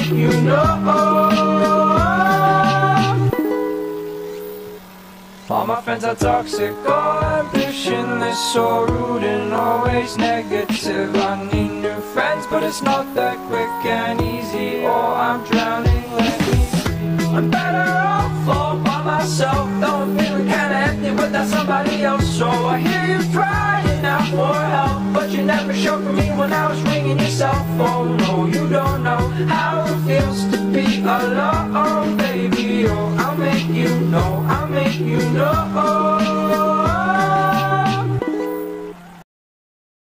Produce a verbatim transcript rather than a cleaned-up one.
make you know. All my friends are toxic, all ambitionless, so rude and always negative. I need new friends, but it's not that quick and easy, or I'm drowning. Let me free. I'm better off all by myself, though I'm feeling kinda empty without somebody else. So I hear you crying out for help, but you never showed for me when I was ringing your cell phone. No, you don't know how it feels to be alone, baby. Oh, I'll make you know, I'll make you know.